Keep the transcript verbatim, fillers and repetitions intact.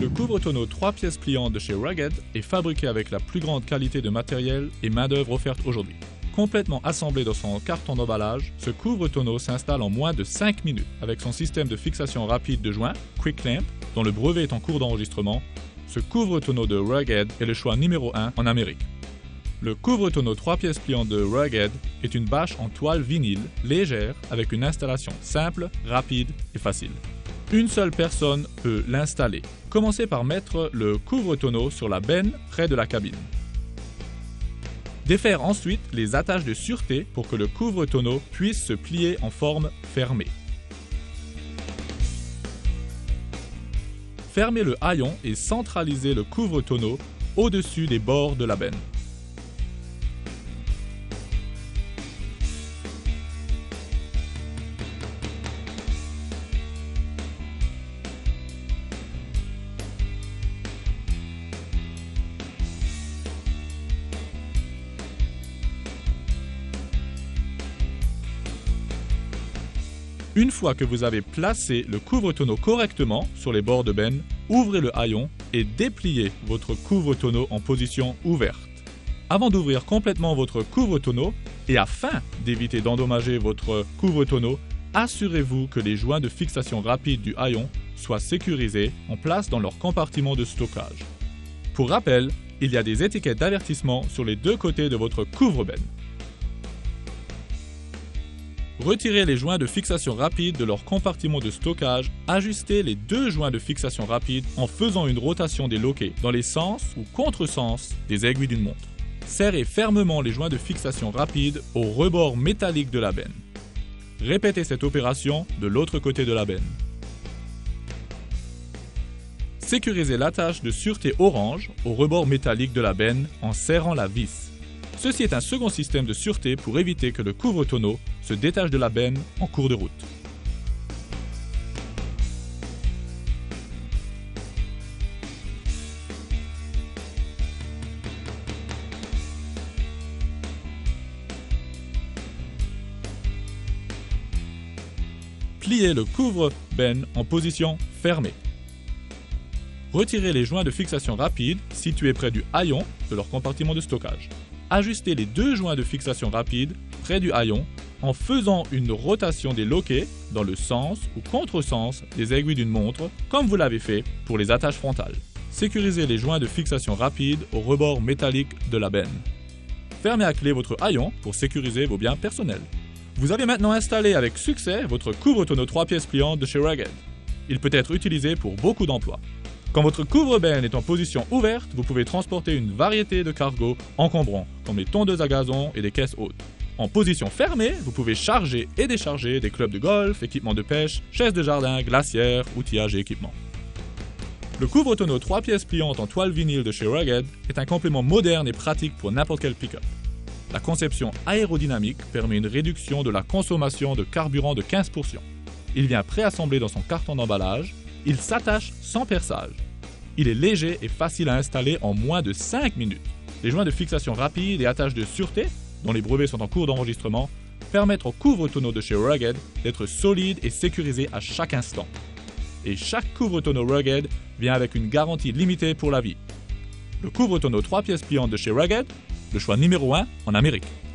Le couvre-tonneau trois pièces pliantes de chez Rugged est fabriqué avec la plus grande qualité de matériel et main-d'œuvre offerte aujourd'hui. Complètement assemblé dans son carton d'emballage, ce couvre-tonneau s'installe en moins de cinq minutes avec son système de fixation rapide de joint, Quick Clamp, dont le brevet est en cours d'enregistrement. Ce couvre-tonneau de Rugged est le choix numéro un en Amérique. Le couvre-tonneau trois pièces pliantes de Rugged est une bâche en toile vinyle, légère, avec une installation simple, rapide et facile. Une seule personne peut l'installer. Commencez par mettre le couvre-tonneau sur la benne près de la cabine. Défaire ensuite les attaches de sûreté pour que le couvre-tonneau puisse se plier en forme fermée. Fermez le haillon et centralisez le couvre-tonneau au-dessus des bords de la benne. Une fois que vous avez placé le couvre-tonneau correctement sur les bords de benne, ouvrez le haillon et dépliez votre couvre-tonneau en position ouverte. Avant d'ouvrir complètement votre couvre-tonneau et afin d'éviter d'endommager votre couvre-tonneau, assurez-vous que les joints de fixation rapide du haillon soient sécurisés en place dans leur compartiment de stockage. Pour rappel, il y a des étiquettes d'avertissement sur les deux côtés de votre couvre-benne. Retirez les joints de fixation rapide de leur compartiment de stockage, ajustez les deux joints de fixation rapide en faisant une rotation des loquets dans les sens ou contresens des aiguilles d'une montre. Serrez fermement les joints de fixation rapide au rebord métallique de la benne. Répétez cette opération de l'autre côté de la benne. Sécurisez l'attache de sûreté orange au rebord métallique de la benne en serrant la vis. Ceci est un second système de sûreté pour éviter que le couvre-tonneau se détache de la benne en cours de route. Pliez le couvre-benne en position fermée. Retirez les joints de fixation rapide situés près du haillon de leur compartiment de stockage. Ajustez les deux joints de fixation rapide près du haillon en faisant une rotation des loquets dans le sens ou contresens des aiguilles d'une montre, comme vous l'avez fait pour les attaches frontales. Sécurisez les joints de fixation rapide au rebord métallique de la benne. Fermez à clé votre haillon pour sécuriser vos biens personnels. Vous avez maintenant installé avec succès votre couvre-tonneau trois pièces pliantes de chez Rugged. Il peut être utilisé pour beaucoup d'emplois. Quand votre couvre-benne est en position ouverte, vous pouvez transporter une variété de cargos encombrants, comme les tondeuses à gazon et des caisses hautes. En position fermée, vous pouvez charger et décharger des clubs de golf, équipements de pêche, chaises de jardin, glacières, outillages et équipements. Le couvre-tonneau trois pièces pliantes en toile vinyle de chez Rugged est un complément moderne et pratique pour n'importe quel pick-up. La conception aérodynamique permet une réduction de la consommation de carburant de quinze pour cent. Il vient préassemblé dans son carton d'emballage. Il s'attache sans perçage. Il est léger et facile à installer en moins de cinq minutes. Les joints de fixation rapide et attaches de sûreté, dont les brevets sont en cours d'enregistrement, permettent au couvre-tonneau de chez Rugged d'être solide et sécurisé à chaque instant. Et chaque couvre-tonneau Rugged vient avec une garantie limitée pour la vie. Le couvre-tonneau trois pièces pliantes de chez Rugged, le choix numéro un en Amérique.